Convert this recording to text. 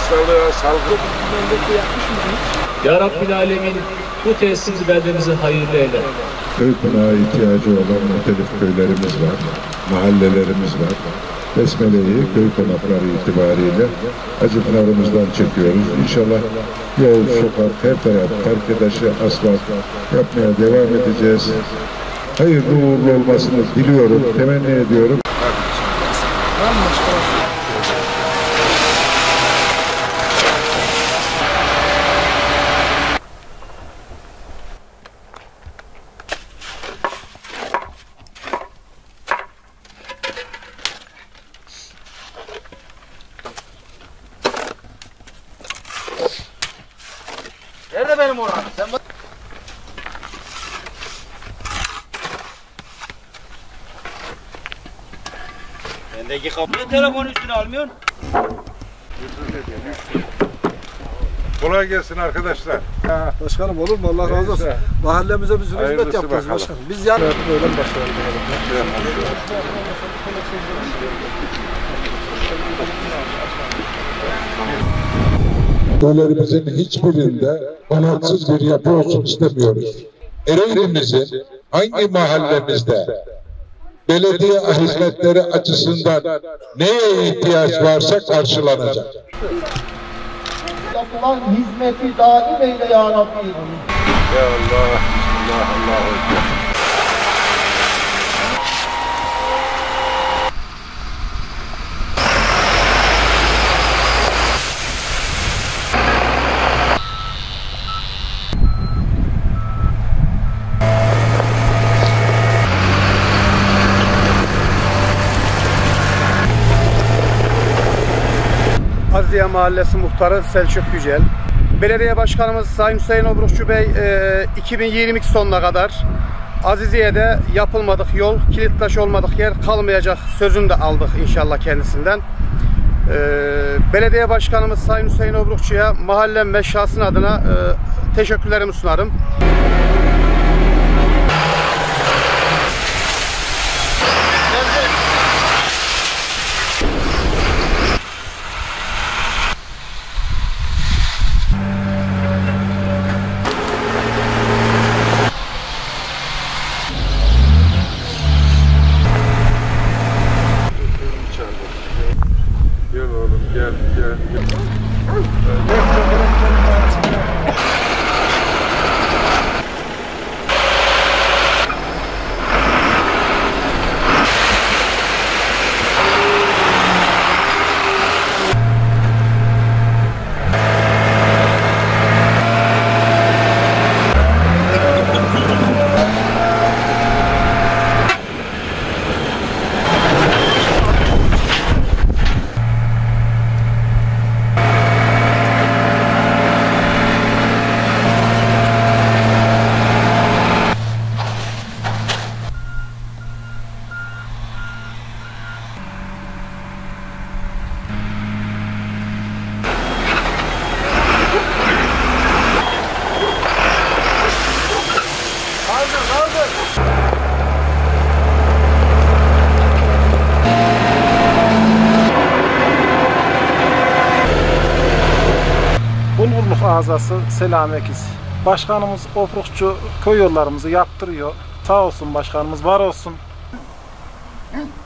hastalığa, salgın. Ya Rabbil Alemin bu tesisimizi beldemize hayırlı eyle. Köy konağa ihtiyacı olan muhtelif köylerimiz var, mahallelerimiz var. Besmele'yi köy konakları itibariyle acıpınarımızdan çekiyoruz. İnşallah yol, sokak, her taraf, parkedaşı, asfalt yapmaya devam edeceğiz. Hayırlı uğurlu olmasını diliyorum, temenni ediyorum. Nerede benim Orhan? Sen bak. Bendeki kapıyı telefon üstüne almıyorsun. Kolay gelsin arkadaşlar. Başkanım olur mu? Allah razı olsun. Mahallemize bir sürü hizmet yaptınız başkanım. Biz yani böyle başlayalım. Köylerimizin hiçbirinde kanatsız bir yapı olsun istemiyoruz. Ereğli'mizin hangi mahallemizde belediye hizmetleri açısından neye ihtiyaç varsa karşılanacak. Yapılan hizmeti daim eyle ya Rabbi. Ya Allah, Allah, Allah. Aziziye Mahallesi Muhtarı Selçuk Yücel. Belediye Başkanımız Sayın Hüseyin Obrukçu Bey 2022 sonuna kadar Aziziye'de yapılmadık yol, kilit taş olmadık yer kalmayacak sözünü de aldık inşallah kendisinden. Belediye Başkanımız Sayın Hüseyin Obrukçu'ya mahallem ve şahsın adına teşekkürlerimi sunarım. Gel oğlum, gel, gel, gel. Bulgurluk Azası Selami Ekiz. Başkanımız Obrukçu köy yollarımızı yaptırıyor. Sağ olsun başkanımız, var olsun.